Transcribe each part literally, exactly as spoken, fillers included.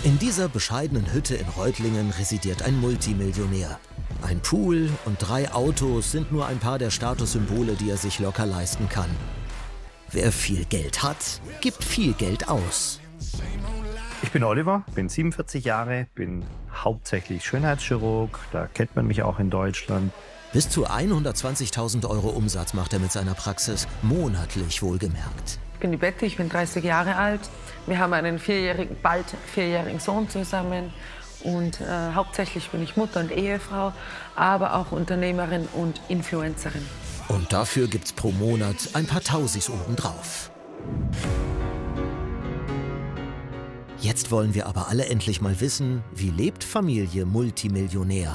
In dieser bescheidenen Hütte in Reutlingen residiert ein Multimillionär. Ein Pool und drei Autos sind nur ein paar der Statussymbole, die er sich locker leisten kann. Wer viel Geld hat, gibt viel Geld aus. Ich bin Oliver, bin siebenundvierzig Jahre, bin hauptsächlich Schönheitschirurg, da kennt man mich auch in Deutschland. Bis zu hundertzwanzigtausend Euro Umsatz macht er mit seiner Praxis, monatlich wohlgemerkt. Ich bin die Betty, ich bin dreißig Jahre alt. Wir haben einen vierjährigen, bald vierjährigen Sohn zusammen. Und äh, hauptsächlich bin ich Mutter und Ehefrau, aber auch Unternehmerin und Influencerin. Und dafür gibt's pro Monat ein paar Tausis obendrauf. Jetzt wollen wir aber alle endlich mal wissen, wie lebt Familie Multimillionär?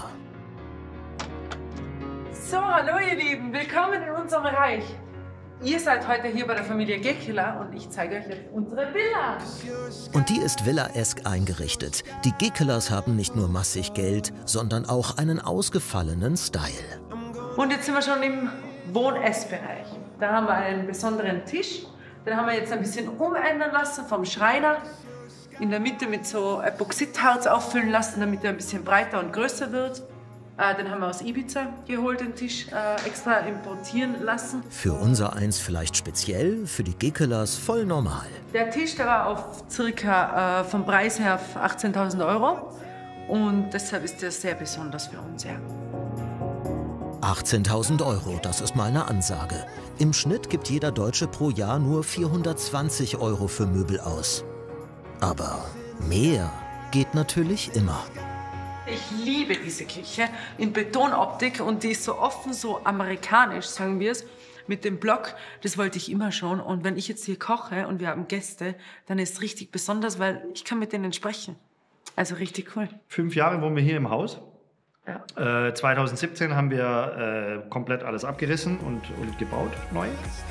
So, hallo ihr Lieben, willkommen in unserem Reich. Ihr seid heute hier bei der Familie Gekkeler und ich zeige euch jetzt unsere Villa. Und die ist Villa-esk eingerichtet. Die Gekkelers haben nicht nur massig Geld, sondern auch einen ausgefallenen Style. Und jetzt sind wir schon im Wohn-Ess-Bereich. Da haben wir einen besonderen Tisch. Den haben wir jetzt ein bisschen umändern lassen vom Schreiner. In der Mitte mit so Epoxidharz auffüllen lassen, damit er ein bisschen breiter und größer wird. Äh, den haben wir aus Ibiza geholt, den Tisch äh, extra importieren lassen. Für unser eins vielleicht speziell, für die Gekkelers voll normal. Der Tisch, der war auf circa äh, vom Preis her auf achtzehntausend Euro. Und deshalb ist der sehr besonders für uns, ja. achtzehntausend Euro, das ist mal eine Ansage. Im Schnitt gibt jeder Deutsche pro Jahr nur vierhundertzwanzig Euro für Möbel aus. Aber mehr geht natürlich immer. Ich liebe diese Küche in Betonoptik und die ist so offen, so amerikanisch, sagen wir es, mit dem Block. Das wollte ich immer schon. Und wenn ich jetzt hier koche und wir haben Gäste, dann ist es richtig besonders, weil ich kann mit denen sprechen. Also richtig cool. Fünf Jahre wohnen wir hier im Haus. Ja. Äh, zweitausendsiebzehn haben wir äh, komplett alles abgerissen und, und gebaut, neu.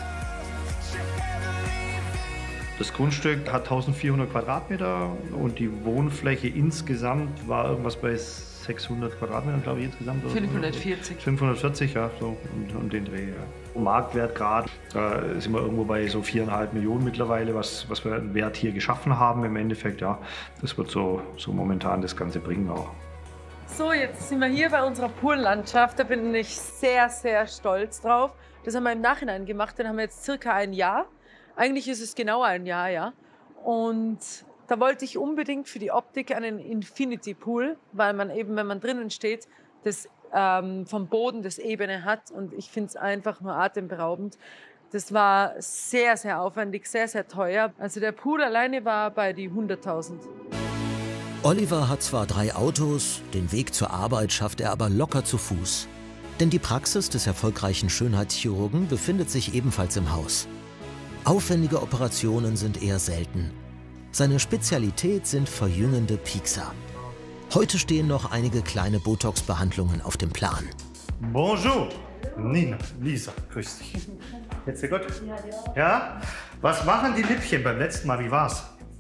Das Grundstück hat eintausendvierhundert Quadratmeter und die Wohnfläche insgesamt war irgendwas bei sechshundert Quadratmetern, glaube ich, insgesamt. Oder fünfhundertvierzig. fünfhundertvierzig, ja, so um, um den Dreh. Ja. Marktwert gerade, da sind wir irgendwo bei so viereinhalb Millionen mittlerweile, was, was wir einen Wert hier geschaffen haben im Endeffekt. Ja, das wird so, so momentan das Ganze bringen auch. So, jetzt sind wir hier bei unserer Poollandschaft. Da bin ich sehr, sehr stolz drauf. Das haben wir im Nachhinein gemacht. Den haben wir jetzt circa ein Jahr. Eigentlich ist es genau ein Jahr, ja. Und da wollte ich unbedingt für die Optik einen Infinity Pool, weil man eben, wenn man drinnen steht, das ähm, vom Boden das Ebene hat. Und ich finde es einfach nur atemberaubend. Das war sehr, sehr aufwendig, sehr, sehr teuer. Also der Pool alleine war bei die hunderttausend. Oliver hat zwar drei Autos, den Weg zur Arbeit schafft er aber locker zu Fuß. Denn die Praxis des erfolgreichen Schönheitschirurgen befindet sich ebenfalls im Haus. Aufwendige Operationen sind eher selten. Seine Spezialität sind verjüngende Piekser. Heute stehen noch einige kleine Botox-Behandlungen auf dem Plan. Bonjour, Nina, Lisa, grüß dich. Geht's dir gut? Ja? Was machen die Lippchen beim letzten Mal? Wie war's?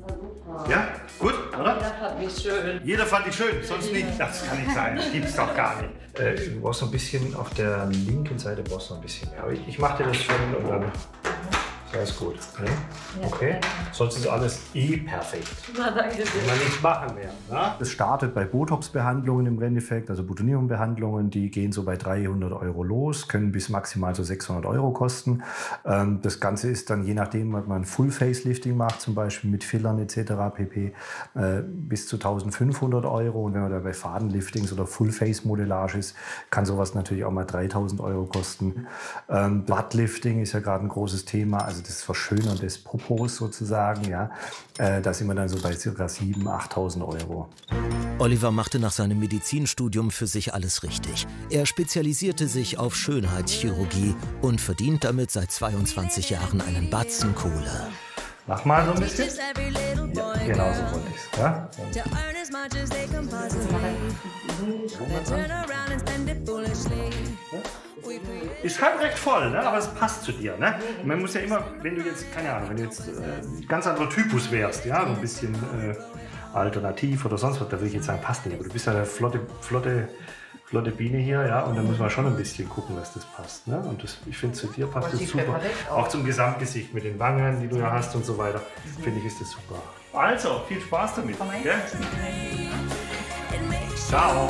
Ja? Gut, oder? Jeder fand mich schön. Jeder fand dich schön, sonst nicht. Das kann nicht sein, das gibt's doch gar nicht. Äh, du brauchst noch ein bisschen auf der linken Seite, brauchst noch ein bisschen mehr. Aber ich, ich mach dir das schon und dann ist alles gut. Ja? Okay? Sonst ist alles eh perfekt. Na, danke dir. Wenn man nichts machen mehr. Na? Das startet bei Botox-Behandlungen im Endeffekt, also Botulinum-Behandlungen, die gehen so bei dreihundert Euro los, können bis maximal so sechshundert Euro kosten. Ähm, das Ganze ist dann je nachdem, ob man Full-Face-Lifting macht, zum Beispiel mit Fillern et cetera pp. Äh, bis zu eintausendfünfhundert Euro. Und wenn man da bei Fadenliftings oder Full-Face-Modellage ist, kann sowas natürlich auch mal dreitausend Euro kosten. Ähm, Buttlifting ist ja gerade ein großes Thema, also das Verschönern des Popos sozusagen. Ja. Äh, da sind wir dann so bei ca. siebentausend, achttausend Euro. Oliver machte nach seinem Medizinstudium für sich alles richtig. Er spezialisierte sich auf Schönheitschirurgie und verdient damit seit zweiundzwanzig Jahren einen Batzen Kohle. Mach mal so ein bisschen. Ja, genau so wollte ich es. Ja? Ist halt recht voll, ne? Aber es passt zu dir. Ne? Man muss ja immer, wenn du jetzt, keine Ahnung, wenn du jetzt äh, ganz anderer Typus wärst, ja, so ein bisschen äh, alternativ oder sonst was, da würde ich jetzt sagen, passt nicht. Aber du bist ja eine flotte, flotte, flotte Biene hier, ja, und da muss man schon ein bisschen gucken, dass das passt. Ne? Und das, ich finde, zu dir passt das super. Auch zum Gesamtgesicht mit den Wangen, die du ja hast und so weiter, finde ich, ist das super. Also, viel Spaß damit. Gell? Ciao.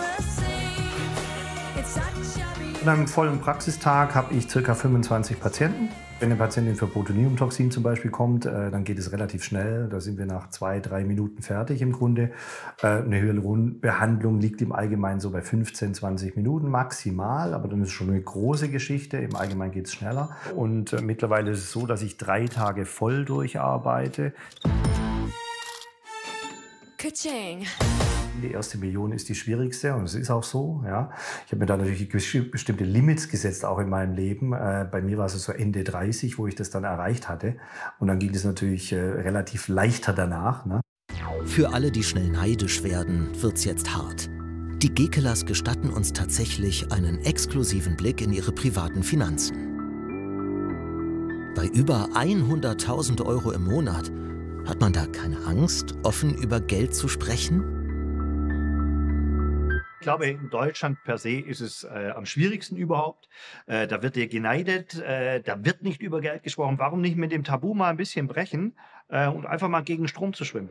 An einem vollen Praxistag habe ich ca. fünfundzwanzig Patienten. Wenn eine Patientin für Botulinumtoxin zum Beispiel kommt, äh, dann geht es relativ schnell. Da sind wir nach zwei, drei Minuten fertig im Grunde. Äh, eine Hyaluronbehandlung liegt im Allgemeinen so bei fünfzehn, zwanzig Minuten maximal, aber dann ist es schon eine große Geschichte. Im Allgemeinen geht es schneller. Und äh, mittlerweile ist es so, dass ich drei Tage voll durcharbeite. Ka-ching. Die erste Million ist die schwierigste und es ist auch so. Ja. Ich habe mir da natürlich bestimmte Limits gesetzt, auch in meinem Leben. Äh, bei mir war es so Ende dreißig, wo ich das dann erreicht hatte. Und dann ging es natürlich äh, relativ leichter danach. Ne? Für alle, die schnell neidisch werden, wird's jetzt hart. Die Gekelas gestatten uns tatsächlich einen exklusiven Blick in ihre privaten Finanzen. Bei über hunderttausend Euro im Monat hat man da keine Angst, offen über Geld zu sprechen? Ich glaube, in Deutschland per se ist es äh, am schwierigsten überhaupt. Äh, da wird dir geneidet, äh, da wird nicht über Geld gesprochen. Warum nicht mit dem Tabu mal ein bisschen brechen äh, und einfach mal gegen Strom zu schwimmen?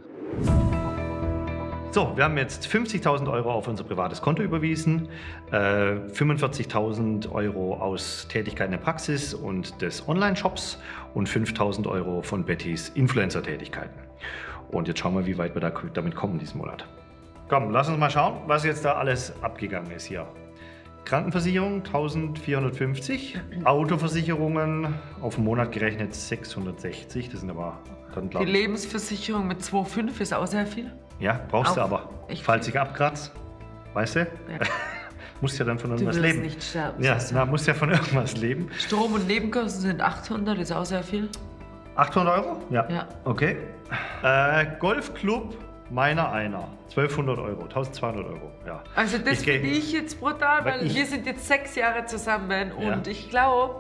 So, wir haben jetzt fünfzigtausend Euro auf unser privates Konto überwiesen, äh, fünfundvierzigtausend Euro aus Tätigkeit in der Praxis und des Online-Shops und fünftausend Euro von Bettys Influencer-Tätigkeiten. Und jetzt schauen wir, wie weit wir da damit kommen diesen Monat. Komm, lass uns mal schauen, was jetzt da alles abgegangen ist hier. Krankenversicherung eintausendvierhundertfünfzig, Autoversicherungen auf den Monat gerechnet sechshundertsechzig, das sind aber dann, glaube ich... Die Lebensversicherung mit zwei Komma fünf ist auch sehr viel. Ja, brauchst auch, du aber. Ich Falls ich abkratze, weißt du? Ja. Musst ja dann von irgendwas du leben. Nicht sterben, ja, na, musst ja von irgendwas leben. Strom- und Nebenkosten sind achthundert, ist auch sehr viel. achthundert Euro? Ja. Ja. Okay. Äh, Golfclub meiner einer. zwölfhundert Euro, eintausendzweihundert Euro. Ja. Also das ich finde ich jetzt brutal, weil, weil ich, wir sind jetzt sechs Jahre zusammen ja. und ich glaube,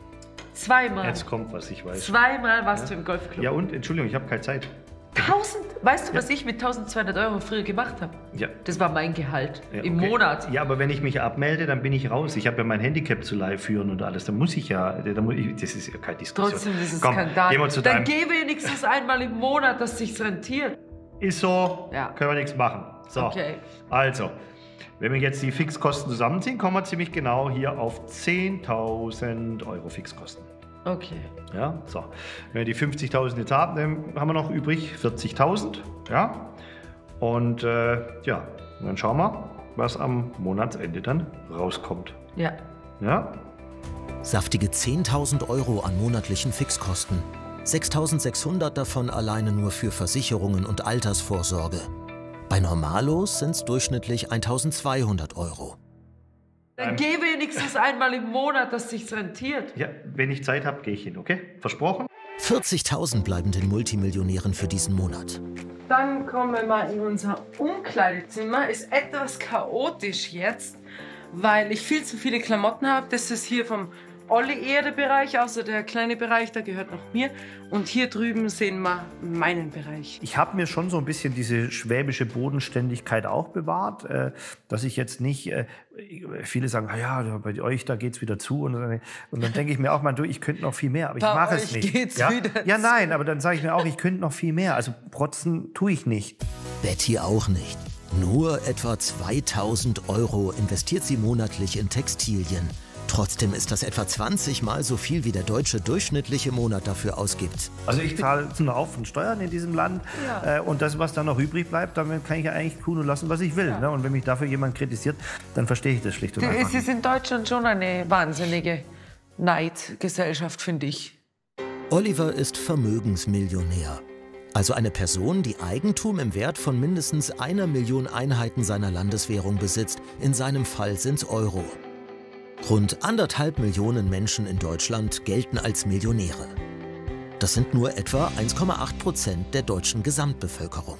zweimal. Jetzt kommt, was ich weiß. Zweimal warst ja. du im Golfclub. Ja und, Entschuldigung, ich habe keine Zeit. tausend? Weißt du, ja. was ich mit eintausendzweihundert Euro früher gemacht habe? Ja. Das war mein Gehalt ja, im okay. Monat. Ja, aber wenn ich mich abmelde, dann bin ich raus. Ich habe ja mein Handicap zu live führen und alles. Da muss ich ja, da muss ich, das ist ja keine Diskussion. Trotzdem ist es Komm, Skandal. Gehen wir zu dann deinem. geh wenigstens einmal im Monat, dass sich's rentiert. Ist so, ja. können wir nichts machen. So, okay. Also, wenn wir jetzt die Fixkosten zusammenziehen, kommen wir ziemlich genau hier auf zehntausend Euro Fixkosten. Okay. Ja, so. Wenn wir die fünfzigtausend jetzt haben, dann haben wir noch übrig vierzigtausend. Ja. Und äh, ja, und dann schauen wir, was am Monatsende dann rauskommt. Ja. Ja. Saftige zehntausend Euro an monatlichen Fixkosten. sechstausendsechshundert davon alleine nur für Versicherungen und Altersvorsorge. Bei Normalos sind es durchschnittlich eintausendzweihundert Euro. Dann geh wenigstens einmal im Monat, dass sich's rentiert. Ja, wenn ich Zeit habe, gehe ich hin, okay? Versprochen? vierzigtausend bleiben den Multimillionären für diesen Monat. Dann kommen wir mal in unser Umkleidezimmer. Ist etwas chaotisch jetzt, weil ich viel zu viele Klamotten habe. Das ist hier vom Olli eher der Bereich, außer der kleine Bereich, der gehört noch mir. Und hier drüben sehen wir meinen Bereich. Ich habe mir schon so ein bisschen diese schwäbische Bodenständigkeit auch bewahrt, äh, dass ich jetzt nicht, äh, viele sagen, ah ja, bei euch, da geht's wieder zu. Und, und dann denke ich mir auch mal, du, ich könnte noch viel mehr, aber ich bei mache euch es nicht. Geht's ja? wieder ja, zu. nein, aber dann sage ich mir auch, ich könnte noch viel mehr. Also protzen tue ich nicht. Betty auch nicht. Nur etwa zweitausend Euro investiert sie monatlich in Textilien. Trotzdem ist das etwa zwanzig Mal so viel, wie der deutsche durchschnittliche Monat dafür ausgibt. Also ich zahle einen Haufen Steuern in diesem Land ja. äh, und das, was dann noch übrig bleibt, damit kann ich ja eigentlich tun und lassen, was ich will. Ja. Ne? Und wenn mich dafür jemand kritisiert, dann verstehe ich das schlicht und einfach. Es ist in Deutschland schon eine wahnsinnige Neidgesellschaft, finde ich. Oliver ist Vermögensmillionär. Also eine Person, die Eigentum im Wert von mindestens einer Million Einheiten seiner Landeswährung besitzt. In seinem Fall sind's Euro. Rund anderthalb Millionen Menschen in Deutschland gelten als Millionäre. Das sind nur etwa eins Komma acht Prozent der deutschen Gesamtbevölkerung.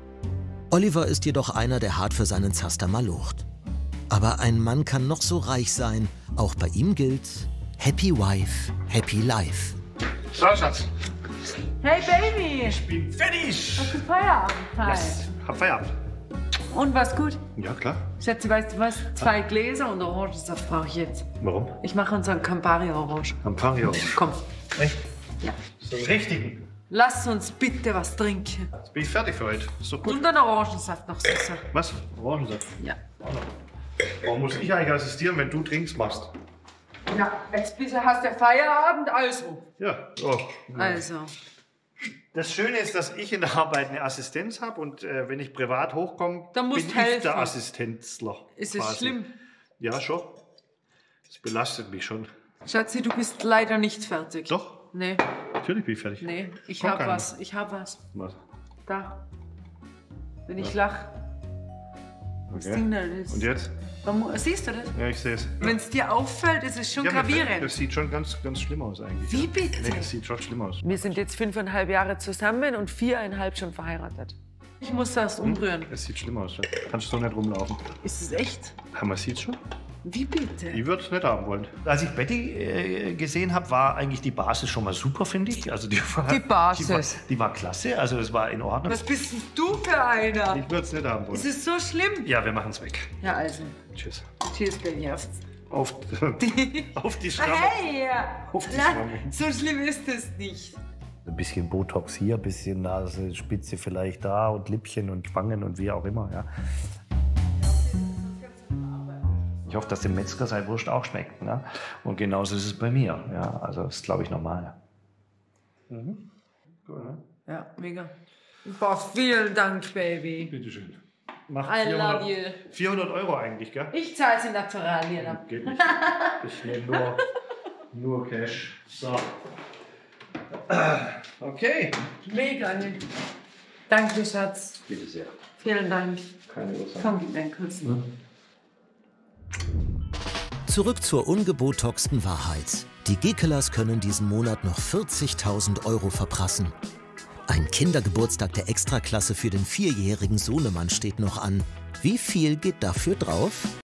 Oliver ist jedoch einer, der hart für seinen Zaster malocht. Aber ein Mann kann noch so reich sein, auch bei ihm gilt Happy Wife, Happy Life. So, Schatz. Hey Baby! Ich bin fertig! Hast du Feierabend? Hi. Yes, hab Feierabend. Und was gut? Ja, klar. Schätze, weißt du was? Zwei Gläser und Orangensaft brauche ich jetzt. Warum? Ich mache unseren Campari Orange. Campari Orange. Komm. Echt? Ja. So einen richtigen? Lass uns bitte was trinken. Jetzt bin ich fertig für heute. Ist doch gut. Und einen Orangensaft noch, Süßer. Was? Orangensaft? Ja. Warum muss ich eigentlich assistieren, wenn du Drinks machst? Ja, jetzt bisher hast du Feierabend, also. Ja. Oh. Also. Das Schöne ist, dass ich in der Arbeit eine Assistenz habe und äh, wenn ich privat hochkomme, Dann musst bin ich helfen. der Assistenzler. Ist es quasi. schlimm? Ja, schon. Das belastet mich schon. Schatzi, du bist leider nicht fertig. Doch, Nee, natürlich bin ich fertig. nee, ich Komm, hab keiner. was, ich hab was. Was? Da. Wenn ich lach, das Okay. Ding da ist. Und jetzt? Warum- Siehst du das? Ja, ich sehe es. Wenn es dir auffällt, ist es schon Ja, mir fällt- gravierend. das sieht schon ganz, ganz schlimm aus eigentlich. Wie bitte? Nee, das sieht schon schlimm aus. Wir sind jetzt fünfeinhalb Jahre zusammen und viereinhalb schon verheiratet. Ich muss das umrühren. Es sieht schlimm aus. Kannst du doch nicht rumlaufen. Ist es echt? Haben wir es schon? Wie bitte? Ich würde es nicht haben wollen. Als ich Betty äh, gesehen habe, war eigentlich die Basis schon mal super, finde ich. Also die, war, Die Basis. Die war, die war klasse, also es war in Ordnung. Was bist denn du für einer? Ich würde es nicht haben wollen. Ist es so schlimm? Ja, wir machen es weg. Ja, also. Tschüss. Cheers, Baby. Auf Auf, auf die Schramme. Hey! Auf die Na, Schramme. so schlimm ist es nicht. Ein bisschen Botox hier, ein bisschen Nasenspitze vielleicht da und Lippchen und Wangen und wie auch immer. Ja. Ich hoffe, dass dem Metzger sein Wurst auch schmeckt. Ne? Und genauso ist es bei mir. Ja? Also das ist, glaube ich, normal. Mhm. Cool, ne? Ja, mega. Boah, vielen Dank, Baby. Bitteschön. Macht I vierhundert, love you. vierhundert Euro eigentlich, gell? Ich zahle es in Naturalien ab. Geht nicht. Ich nehme nur, nur Cash. So. Okay. Mega nett. Danke, Schatz. Bitte sehr. Vielen Dank. Keine Ursache. Komm, gib mir einen Kuss. Zurück zur ungebotoxten Wahrheit. Die Gekelers können diesen Monat noch vierzigtausend Euro verprassen. Ein Kindergeburtstag der Extraklasse für den vierjährigen Sohnemann steht noch an. Wie viel geht dafür drauf?